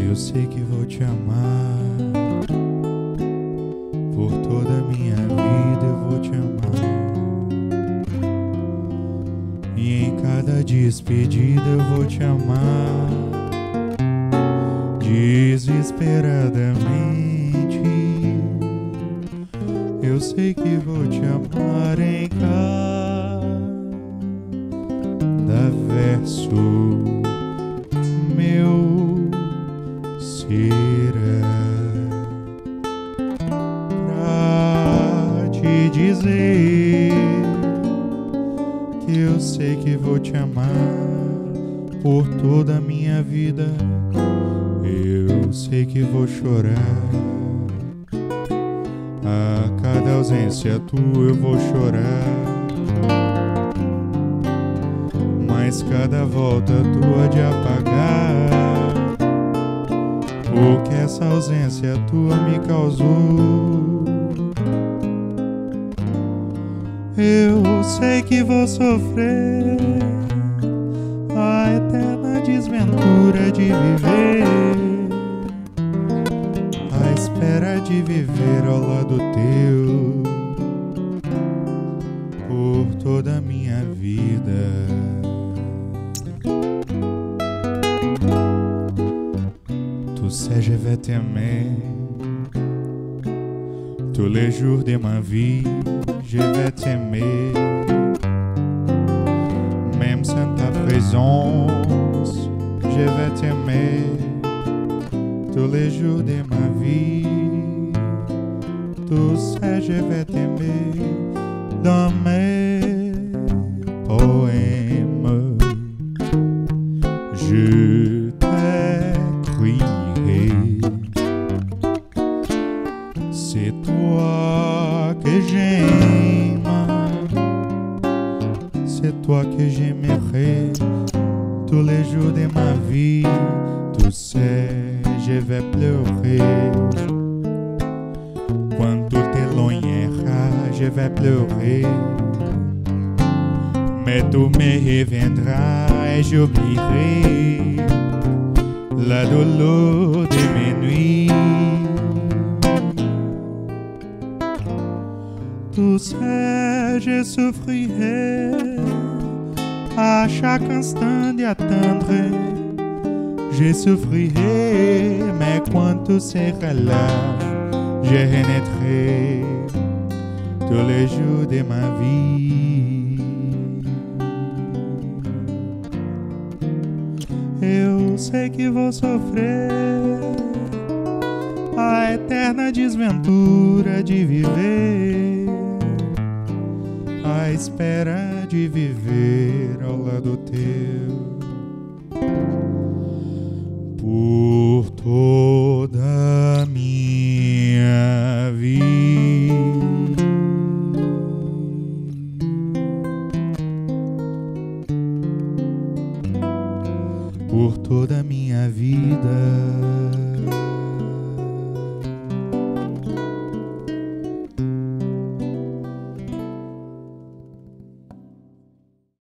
Eu sei que vou te amar, por toda a minha vida eu vou te amar. E em cada despedida eu vou te amar, desesperadamente. Eu sei que vou te amar em cada verso meu será pra te dizer que eu sei que vou te amar por toda a minha vida. Eu sei que vou chorar, a cada ausência tua eu vou chorar, mas cada volta tua de apagar o que essa ausência tua me causou. Eu sei que vou sofrer a eterna desventura de viver, à espera de viver ao lado teu por toda a minha vida. Tu sais, je vais t'aimer tous les jours de ma vie. Je vais t'aimer même sans ta présence. Je vais t'aimer tous les jours de ma vie. Tu sais, je vais t'aimer dans mes poèmes. Je t'écrirai. C'est toi que j'aime, c'est toi que j'aimerai tous les jours de ma vie. Tu sais, je vais pleurer quand tu t'éloigneras, je vais pleurer, mais tu me reviendras et j'oublierai la douleur de mes nuits. Tu sais, je souffrirai à chaque instant d'attendre. Je souffrirai, mais quand tu seras là, je renaîtrai tous les jours de ma vie. Eu sei que vou sofrer a eterna desventura de viver, à espera de viver ao lado teu por toda a minha vida. Por toda a minha vida.